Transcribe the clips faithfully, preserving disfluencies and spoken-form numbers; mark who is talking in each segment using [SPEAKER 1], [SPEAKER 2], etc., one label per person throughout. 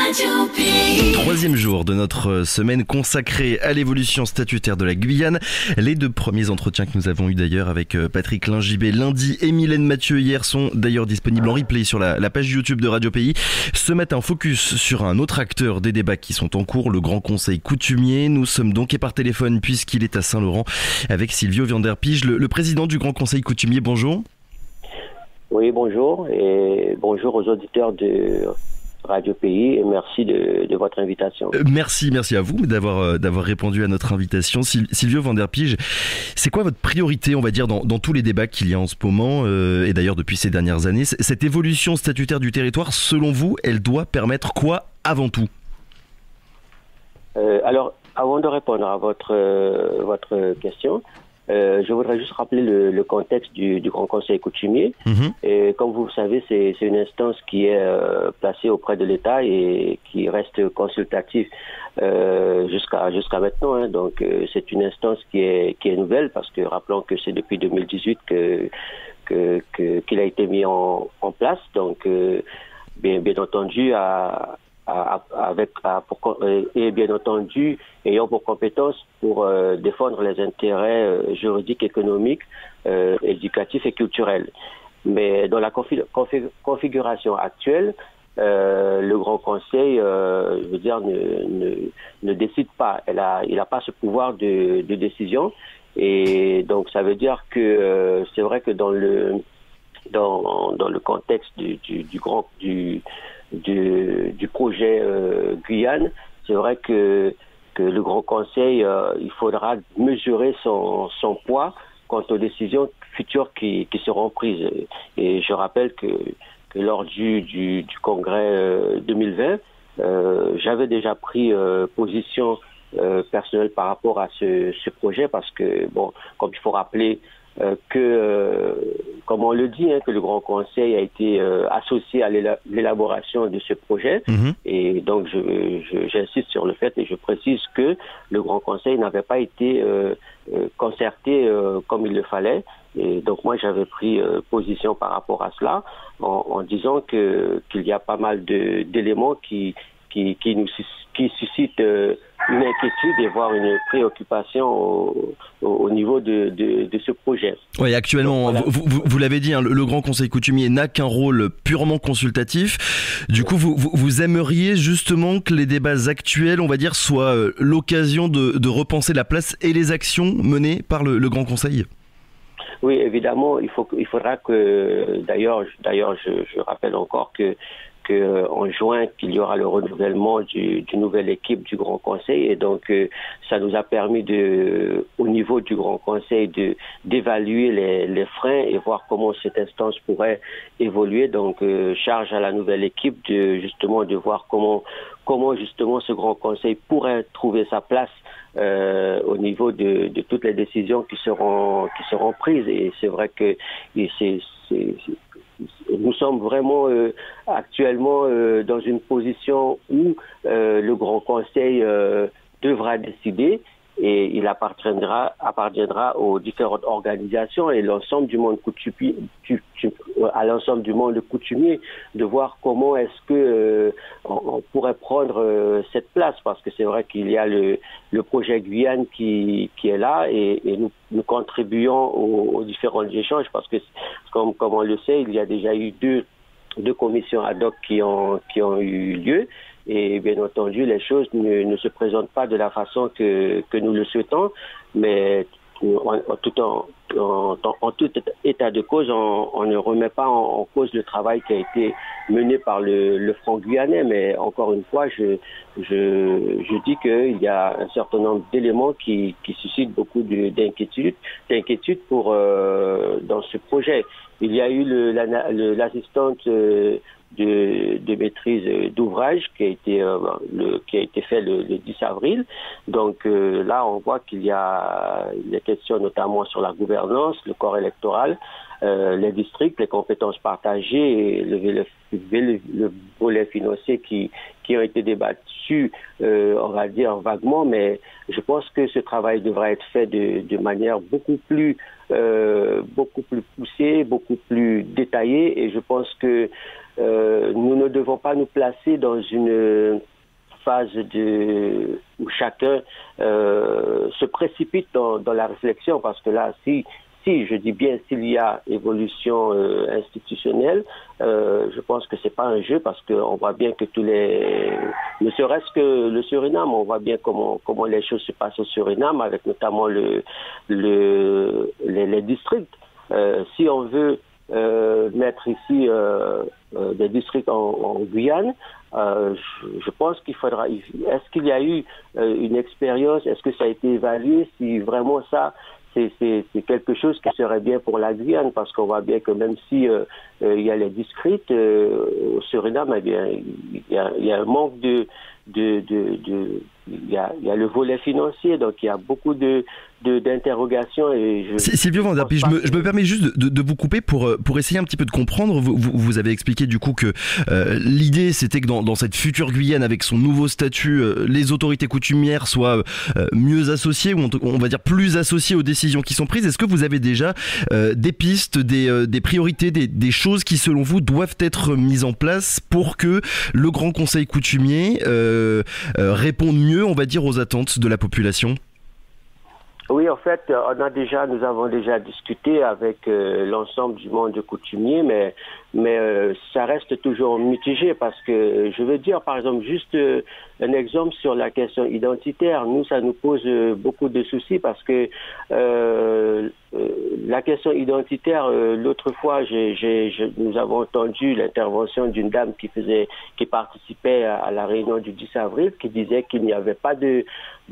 [SPEAKER 1] Troisième jour de notre semaine consacrée à l'évolution statutaire de la Guyane. Les deux premiers entretiens que nous avons eus d'ailleurs avec Patrick Lingibé lundi et Mylène Mathieu hier sont d'ailleurs disponibles en replay sur la, la page YouTube de Radio Pays. Ce matin, focus sur un autre acteur des débats qui sont en cours, le Grand Conseil coutumier. Nous sommes donc et par téléphone puisqu'il est à Saint-Laurent avec Silvio Vanderpige, le, le président du Grand Conseil coutumier. Bonjour.
[SPEAKER 2] Oui, bonjour et bonjour aux auditeurs de Radio Pays et merci de, de votre invitation.
[SPEAKER 1] Euh, merci, merci à vous d'avoir euh, d'avoir répondu à notre invitation. Sil- Silvio Vanderpige, c'est quoi votre priorité, on va dire, dans, dans tous les débats qu'il y a en ce moment euh, et d'ailleurs depuis ces dernières années? C- Cette évolution statutaire du territoire, selon vous, elle doit permettre quoi avant tout?
[SPEAKER 2] euh, Alors, avant de répondre à votre, euh, votre question, Euh, je voudrais juste rappeler le, le contexte du, du Grand Conseil coutumier. Mmh. Et comme vous le savez, c'est, c'est une instance qui est euh, placée auprès de l'État et qui reste consultative euh, jusqu'à jusqu'à maintenant. Hein. Donc, euh, c'est une instance qui est qui est nouvelle parce que rappelons que c'est depuis deux mille dix-huit que que, que qu'il a été mis en, en place. Donc, euh, bien bien entendu à avec à, pour, et bien entendu ayant pour compétence pour euh, défendre les intérêts euh, juridiques, économiques, euh, éducatifs et culturels. Mais dans la config, config, configuration actuelle, euh, le Grand Conseil, euh, je veux dire, ne, ne, ne décide pas. Elle a, il n'a pas ce pouvoir de, de décision. Et donc ça veut dire que euh, c'est vrai que dans le dans, dans le contexte du, du, du grand du Du, du projet euh, Guyane, c'est vrai que, que le Grand Conseil, euh, il faudra mesurer son, son poids quant aux décisions futures qui, qui seront prises. Et je rappelle que, que lors du, du, du congrès euh, deux mille vingt, euh, j'avais déjà pris euh, position euh, personnelle par rapport à ce, ce projet parce que, bon, comme il faut rappeler Euh, que, euh, comme on le dit, hein, que le Grand Conseil a été euh, associé à l'éla- l'élaboration de ce projet. Mmh. Et donc, je, je, j'insiste sur le fait et je précise que le Grand Conseil n'avait pas été euh, euh, concerté euh, comme il le fallait. Et donc, moi, j'avais pris euh, position par rapport à cela en, en disant que, qu'il y a pas mal de, d'éléments qui, qui, qui nous qui suscitent euh, une inquiétude et voire une préoccupation au, au, au niveau de, de, de ce projet.
[SPEAKER 1] Oui, actuellement, donc, voilà. vous, vous, vous l'avez dit, hein, le, le Grand Conseil coutumier n'a qu'un rôle purement consultatif. Du coup, vous, vous, vous aimeriez justement que les débats actuels, on va dire, soient euh, l'occasion de, de repenser la place et les actions menées par le, le Grand Conseil?
[SPEAKER 2] Oui, évidemment, il, faut, il faudra que, d'ailleurs, d'ailleurs je, je rappelle encore que en juin qu'il y aura le renouvellement du, du nouvelle équipe du Grand Conseil et donc euh, ça nous a permis de, au niveau du Grand Conseil de d'évaluer les, les freins et voir comment cette instance pourrait évoluer. Donc euh, charge à la nouvelle équipe de justement de voir comment comment justement ce Grand Conseil pourrait trouver sa place euh, au niveau de, de toutes les décisions qui seront qui seront prises. Et c'est vrai que et c'est, c'est, c'est nous sommes vraiment euh, actuellement euh, dans une position où euh, le Grand Conseil euh, devra décider et il appartiendra, appartiendra aux différentes organisations et l'ensemble du monde coutumier, à l'ensemble du monde coutumier de voir comment est-ce que euh, on, on pourrait prendre euh, cette place parce que c'est vrai qu'il y a le, le projet Guyane qui, qui est là et, et nous, nous contribuons aux, aux différents échanges parce que comme, comme on le sait, il y a déjà eu deux, deux commissions ad hoc qui ont, qui ont eu lieu. Et bien entendu, les choses ne, ne se présentent pas de la façon que, que nous le souhaitons, mais en, en, tout, en, en, en tout état de cause, on, on ne remet pas en, en cause le travail qui a été mené par le, le Front guyanais. Mais encore une fois, je, je, je dis qu'il y a un certain nombre d'éléments qui, qui suscitent beaucoup de, d'inquiétude, d'inquiétude pour, euh, dans ce projet. Il y a eu le, la, le, l'assistante euh, de, de maîtrise d'ouvrage qui a été euh, le, qui a été fait le, le dix avril. Donc euh, là, on voit qu'il y a des questions notamment sur la gouvernance, le corps électoral, euh, les districts, les compétences partagées et le, le, le, le volet financier qui, qui ont été débattus, euh, on va dire vaguement, mais je pense que ce travail devra être fait de, de manière beaucoup plus, euh, beaucoup plus poussée, beaucoup plus détaillée, et je pense que euh, nous ne devons pas nous placer dans une phase de, où chacun euh, se précipite dans, dans la réflexion, parce que là, si, si je dis bien s'il y a évolution euh, institutionnelle, euh, je pense que c'est pas un jeu, parce qu'on voit bien que tous les, ne serait-ce que le Suriname, on voit bien comment, comment les choses se passent au Suriname, avec notamment le, le, les, les districts. Euh, si on veut euh, mettre ici euh, euh, des districts en, en Guyane, Euh, je, je pense qu'il faudra. Est-ce qu'il y a eu euh, une expérience? Est-ce que ça a été évalué? Si vraiment ça, c'est, c'est, c'est quelque chose qui serait bien pour la Guyane, parce qu'on voit bien que même si euh, euh, il y a les districts euh, au Suriname, eh bien, il y a, il y a un manque de, de, de, de il y a, il y a le volet financier, donc il y a beaucoup de, de d'interrogations. Et je,
[SPEAKER 1] Sylvio Van Der Pige, je me, je me permets juste de, de, de vous couper pour, pour essayer un petit peu de comprendre. Vous, vous, vous avez expliqué du coup que euh, l'idée c'était que dans, dans cette future Guyane, avec son nouveau statut, euh, les autorités coutumières soient euh, mieux associées, ou on, on va dire plus associées aux décisions qui sont prises. Est-ce que vous avez déjà euh, des pistes, des, euh, des priorités, des, des choses qui selon vous doivent être mises en place pour que le Grand Conseil coutumier euh, euh, réponde mieux, on va dire, aux attentes de la population?
[SPEAKER 2] Oui, en fait, on a déjà, nous avons déjà discuté avec euh, l'ensemble du monde coutumier, mais mais euh, ça reste toujours mitigé, parce que je veux dire, par exemple, juste euh, un exemple sur la question identitaire. Nous, ça nous pose euh, beaucoup de soucis, parce que euh, euh, la question identitaire, euh, l'autre fois, j'ai, j'ai, je, nous avons entendu l'intervention d'une dame qui faisait, qui participait à, à la réunion du dix avril, qui disait qu'il n'y avait pas de,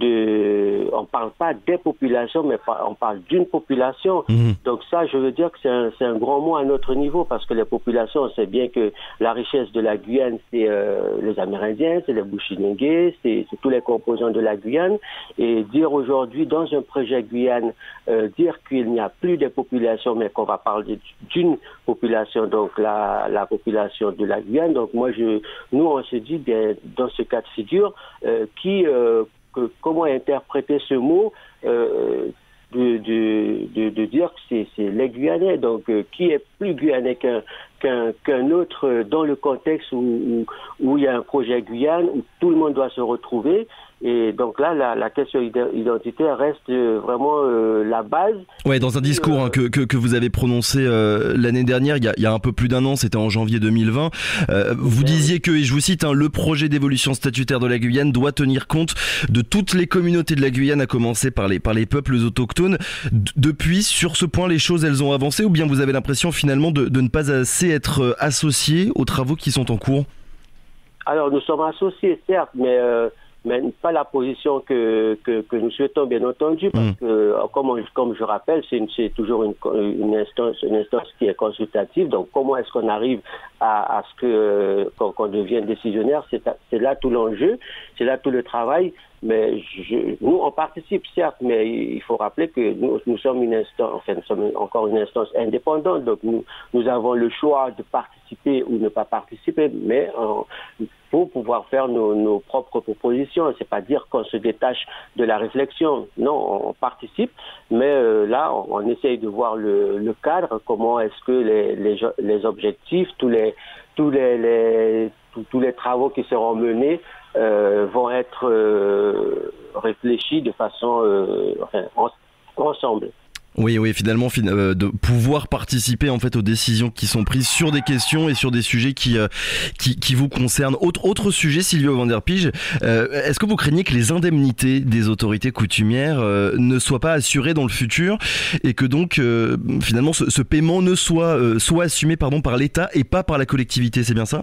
[SPEAKER 2] de, on parle pas des populations, mais on parle d'une population. Mmh. Donc ça, je veux dire que c'est un, c'est un grand mot à notre niveau, parce que les populations, on sait bien que la richesse de la Guyane, c'est euh, les Amérindiens, c'est les Bushinengués, c'est, c'est tous les composants de la Guyane. Et dire aujourd'hui, dans un projet Guyane, euh, dire qu'il n'y a plus de population, mais qu'on va parler d'une population, donc la, la population de la Guyane. Donc moi, je, nous, on se dit, bien, dans ce cas de figure, euh, qui, euh, que, comment interpréter ce mot euh, De, de, de, de dire que c'est, c'est les Guyanais, donc euh, qui est plus Guyanais qu'un, qu'un, qu'un autre dans le contexte où, où, où il y a un projet Guyane, où tout le monde doit se retrouver. Et donc là, la, la question identitaire reste vraiment euh, la base.
[SPEAKER 1] Ouais, dans un discours euh, hein, que, que, que vous avez prononcé euh, l'année dernière, il y, a, il y a un peu plus d'un an, c'était en janvier deux mille vingt, euh, vous disiez que, et je vous cite, hein, le projet d'évolution statutaire de la Guyane doit tenir compte de toutes les communautés de la Guyane, à commencer par les, par les peuples autochtones. D- depuis, sur ce point, les choses, elles ont avancé, ou bien vous avez l'impression finalement de, de ne pas assez être associés aux travaux qui sont en cours?
[SPEAKER 2] Alors, nous sommes associés, certes, mais... Euh... mais pas la position que, que, que nous souhaitons, bien entendu, parce mmh. que, comme, on, comme je rappelle, c'est, une, c'est toujours une, une, instance, une instance qui est consultative. Donc, comment est-ce qu'on arrive à, à ce que, qu'on, qu'on devienne décisionnaire? C'est, c'est là tout l'enjeu, c'est là tout le travail. Mais je, nous, on participe, certes, mais il faut rappeler que nous, nous sommes une instance, enfin, nous sommes encore une instance indépendante. Donc, nous, nous avons le choix de participer ou ne pas participer, mais euh, pour pouvoir faire nos, nos propres propositions. C'est pas dire qu'on se détache de la réflexion. Non, on participe, mais euh, là, on, on essaye de voir le, le cadre, comment est-ce que les, les, les objectifs, tous les, tous les, les tous, tous les travaux qui seront menés euh, vont être euh, réfléchis de façon euh, enfin, en, ensemble.
[SPEAKER 1] Oui, oui, finalement, euh, de pouvoir participer en fait aux décisions qui sont prises sur des questions et sur des sujets qui euh, qui, qui vous concernent. Autre autre sujet, Sylvio Van Der Pige, euh, est-ce que vous craignez que les indemnités des autorités coutumières euh, ne soient pas assurées dans le futur, et que donc euh, finalement ce, ce paiement ne soit euh, soit assumé pardon par l'État et pas par la collectivité, c'est bien ça?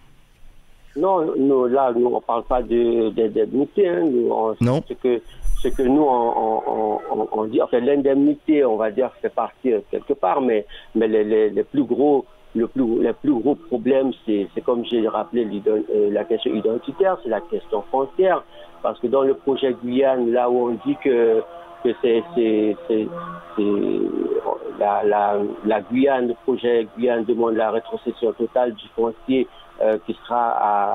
[SPEAKER 2] Non, nous, là, nous on parle pas de d'indemnité. Hein, nous, on,
[SPEAKER 1] non.
[SPEAKER 2] C'est que ce que nous on, on, on, on dit, enfin l'indemnité, on va dire, fait partie quelque part, mais mais les, les, les plus gros, le plus les plus gros problèmes, c'est c'est comme j'ai rappelé la question identitaire, c'est la question frontière, parce que dans le projet Guyane, là où on dit que que c'est, c'est, c'est, c'est la, la, la Guyane, le projet Guyane demande la rétrocession totale du foncier euh, qui sera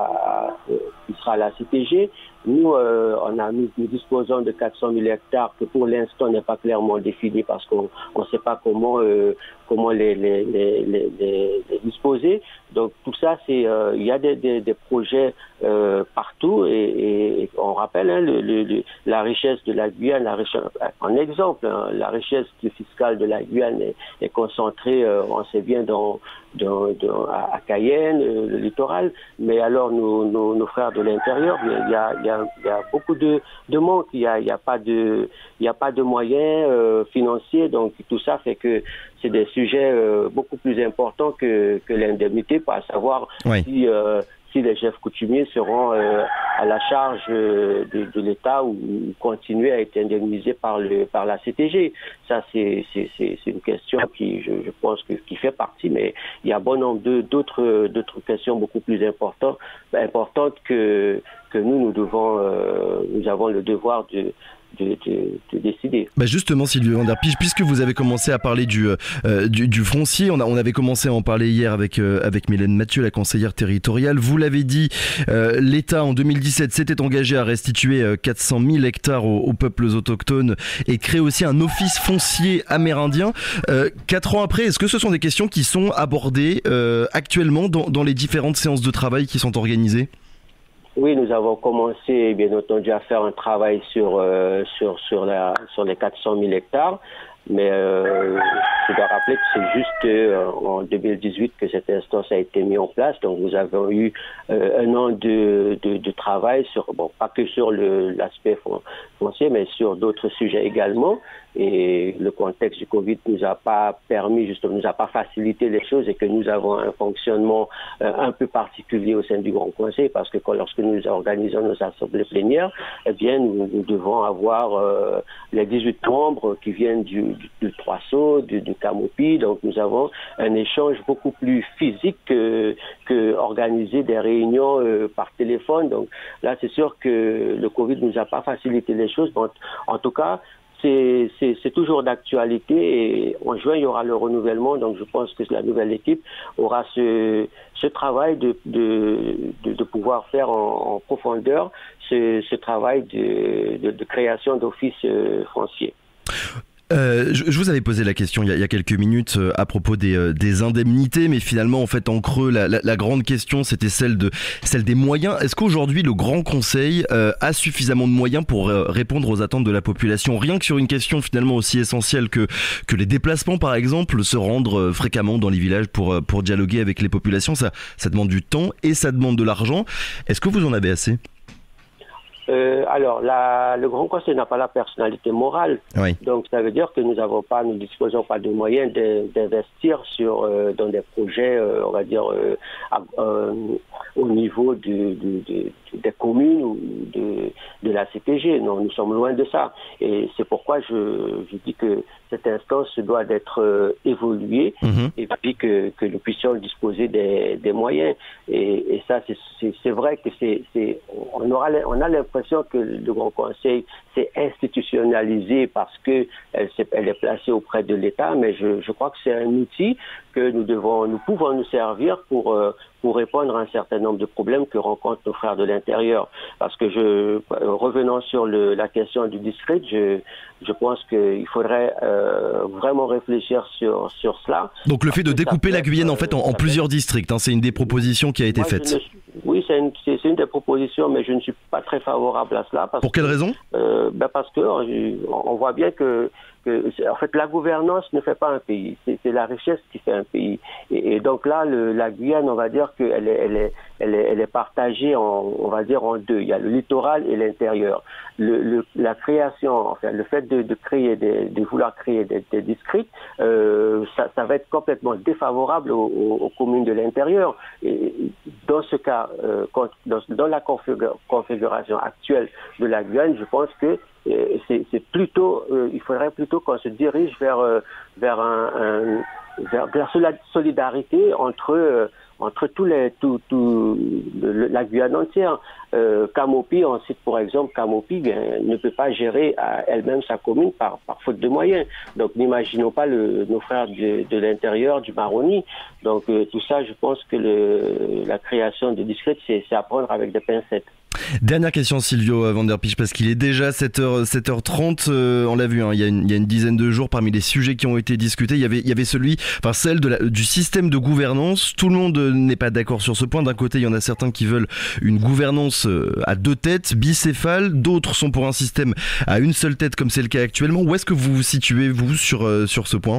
[SPEAKER 2] à, euh, qui sera à la C T G. Nous, euh, on a, nous, nous disposons de quatre cent mille hectares que pour l'instant n'est pas clairement défini parce qu'on ne sait pas comment euh, comment les, les, les, les, les disposer. Donc tout ça, c'est euh, il y a des, des, des projets euh, partout et, et on rappelle hein, le, le, le, la richesse de la Guyane, la richesse, en exemple, hein, la richesse fiscale de la Guyane est, est concentrée, euh, on sait bien dans, dans, dans à, à Cayenne, euh, le littoral, mais alors nos, nos, nos frères de l'intérieur, il y a, il y a Il y a beaucoup de, de manque, il n'y a, il y a, pas de, il y a pas de moyens euh, financiers, donc tout ça fait que c'est des sujets euh, beaucoup plus importants que, que l'indemnité, pour savoir oui. si, euh, si les chefs coutumiers seront euh, à la charge euh, de, de l'État ou, ou continuer à être indemnisés par, le, par la C T G. Ça, c'est, c'est, c'est, c'est une question qui, je, je pense, que, qui fait partie, mais il y a bon nombre de, d'autres, d'autres questions beaucoup plus importantes, importantes que, que nous, nous devons, euh, nous avons le devoir de De, de, de décider.
[SPEAKER 1] Bah justement, Sylvie Van Der Pige, puisque vous avez commencé à parler du, euh, du, du foncier, on, a, on avait commencé à en parler hier avec, euh, avec Mylène Mathieu, la conseillère territoriale. Vous l'avez dit, euh, l'État en deux mille dix-sept s'était engagé à restituer euh, quatre cent mille hectares aux, aux peuples autochtones et créer aussi un office foncier amérindien. Euh, quatre ans après, est-ce que ce sont des questions qui sont abordées euh, actuellement dans, dans les différentes séances de travail qui sont organisées ?
[SPEAKER 2] Oui, nous avons commencé, bien entendu, à faire un travail sur euh, sur sur la sur les quatre cent mille hectares, mais euh, je dois rappeler que c'est juste euh, en deux mille dix-huit que cette instance a été mise en place. Donc, nous avons eu euh, un an de, de de travail sur bon, pas que sur le l'aspect foncier, mais sur d'autres sujets également. Et le contexte du Covid nous a pas permis, justement, nous a pas facilité les choses et que nous avons un fonctionnement euh, un peu particulier au sein du Grand Conseil parce que quand, lorsque nous organisons nos assemblées plénières, eh bien, nous, nous devons avoir euh, les dix-huit membres qui viennent du, du, du Trois Sceaux, du, du Camopi. Donc, nous avons un échange beaucoup plus physique que, que organiser des réunions euh, par téléphone. Donc, là, c'est sûr que le Covid nous a pas facilité les choses. Bon, en tout cas, C'est, c'est, c'est toujours d'actualité et en juin, il y aura le renouvellement. Donc, je pense que la nouvelle équipe aura ce, ce travail de, de, de, de pouvoir faire en, en profondeur ce, ce travail de, de, de création d'offices euh, fonciers.
[SPEAKER 1] Euh, je, je vous avais posé la question il y a, il y a quelques minutes euh, à propos des, euh, des indemnités, mais finalement, en fait, en creux, la, la, la grande question, c'était celle de celle des moyens. Est-ce qu'aujourd'hui, le Grand Conseil euh, a suffisamment de moyens pour euh, répondre aux attentes de la population, rien que sur une question finalement aussi essentielle que que les déplacements, par exemple, se rendre euh, fréquemment dans les villages pour pour dialoguer avec les populations, ça ça demande du temps et ça demande de l'argent. Est-ce que vous en avez assez ?
[SPEAKER 2] Euh, alors, la, le Grand Conseil n'a pas la personnalité morale,
[SPEAKER 1] oui.
[SPEAKER 2] Donc ça veut dire que nous avons pas, nous disposons pas de moyens de, d'investir sur euh, dans des projets, euh, on va dire euh, à, euh, au niveau du, du, du, des communes ou de, de la C T G. Non, nous sommes loin de ça, et c'est pourquoi je, je dis que cette instance doit être euh, évoluée mm-hmm. et puis que, que nous puissions disposer des, des moyens. Et, et ça, c'est, c'est, c'est vrai que c'est, c'est on aura, on a l'impression que le Grand Conseil s'est institutionnalisé parce que elle, elle est placée auprès de l'État, mais je, je crois que c'est un outil que nous devons, nous pouvons nous servir pour euh, pour répondre à un certain nombre de problèmes que rencontrent nos frères de l'intérieur. Parce que je, revenant sur le, la question du district, je, je pense qu'il faudrait euh, vraiment réfléchir sur sur cela.
[SPEAKER 1] Donc le fait de découper la Guyane en fait en, en plusieurs districts, hein, c'est une des propositions qui a été
[SPEAKER 2] Moi,
[SPEAKER 1] faite.
[SPEAKER 2] Oui, c'est une, c'est, c'est une des propositions, mais je ne suis pas très favorable à cela. Parce
[SPEAKER 1] Pour quelle
[SPEAKER 2] que,
[SPEAKER 1] raison
[SPEAKER 2] euh, ben Parce que on voit bien que, que en fait, la gouvernance ne fait pas un pays. C'est, c'est la richesse qui fait un pays. Et, et donc là, le, la Guyane, on va dire qu'elle est, elle est, elle est, elle est partagée en, on va dire en deux. Il y a le littoral et l'intérieur. Le, le, la création, enfin, le fait de, de créer, des, de vouloir créer des, des districts, euh, ça, ça va être complètement défavorable aux, aux, aux communes de l'intérieur. Et dans ce cas, euh, dans, dans la configuration actuelle de la Guyane, je pense que euh, c'est, c'est plutôt, euh, il faudrait plutôt qu'on se dirige vers euh, vers un, un vers, vers la solidarité entre euh, entre tous les, tout, tout, le, la Guyane entière. Euh, Camopi, on cite pour exemple Camopi, bien, ne peut pas gérer à elle-même sa commune par, par faute de moyens. Donc n'imaginons pas le, nos frères de, de l'intérieur, du Maroni. Donc euh, tout ça, je pense que le, la création de districts, c'est, c'est à prendre avec des pincettes.
[SPEAKER 1] Dernière question, Silvio Van Der Piche, parce qu'il est déjà sept heures, sept heures trente, euh, on l'a vu, hein, il, y a une, il y a une dizaine de jours, parmi les sujets qui ont été discutés, il y avait, il y avait celui, enfin celle de la, du système de gouvernance. Tout le monde n'est pas d'accord sur ce point. D'un côté, il y en a certains qui veulent une gouvernance à deux têtes, bicéphale, d'autres sont pour un système à une seule tête comme c'est le cas actuellement. Où est-ce que vous vous situez, vous, sur, euh, sur ce point ?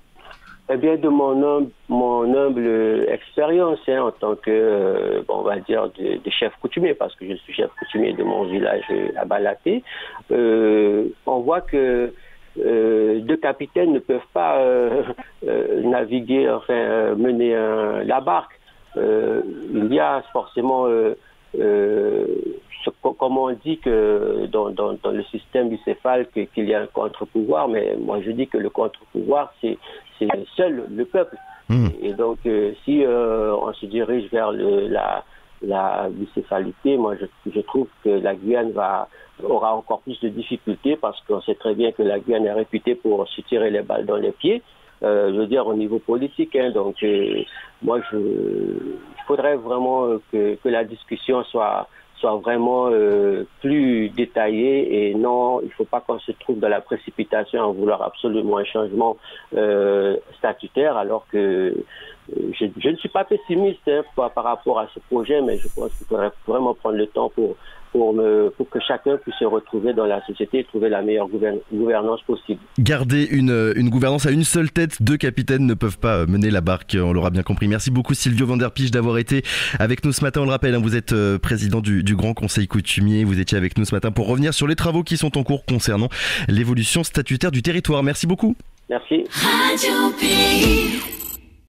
[SPEAKER 2] Eh bien, de mon humble, mon humble expérience, hein, en tant que, euh, bon, on va dire, de, de chef coutumier, parce que je suis chef coutumier de mon village à Balaté, euh, on voit que euh, deux capitaines ne peuvent pas euh, euh, naviguer, enfin, euh, mener un, la barque. Euh, il y a forcément, euh, euh, ce, comme on dit que dans, dans, dans le système bicéphale que, qu'il y a un contre-pouvoir, mais moi je dis que le contre-pouvoir, c'est c'est seul le peuple. Mmh. Et donc, euh, si euh, on se dirige vers le, la, la bicéphalité, moi, je, je trouve que la Guyane va, aura encore plus de difficultés parce qu'on sait très bien que la Guyane est réputée pour se tirer les balles dans les pieds, euh, je veux dire, au niveau politique. Hein. Donc, euh, moi, je, il faudrait vraiment que, que la discussion soit soit vraiment euh, plus détaillé et non, il ne faut pas qu'on se trouve dans la précipitation en vouloir absolument un changement euh, statutaire alors que euh, je, je ne suis pas pessimiste hein, par, par rapport à ce projet, mais je pense qu'il faudrait vraiment prendre le temps pour Pour, me, pour que chacun puisse se retrouver dans la société et trouver la meilleure gouvern- gouvernance possible.
[SPEAKER 1] Garder une, une gouvernance à une seule tête, deux capitaines ne peuvent pas mener la barque, on l'aura bien compris. Merci beaucoup Silvio Van Der Piche d'avoir été avec nous ce matin. On le rappelle, hein, vous êtes euh, président du, du Grand Conseil coutumier, vous étiez avec nous ce matin pour revenir sur les travaux qui sont en cours concernant l'évolution statutaire du territoire. Merci beaucoup.
[SPEAKER 2] Merci.
[SPEAKER 3] Radio Pays.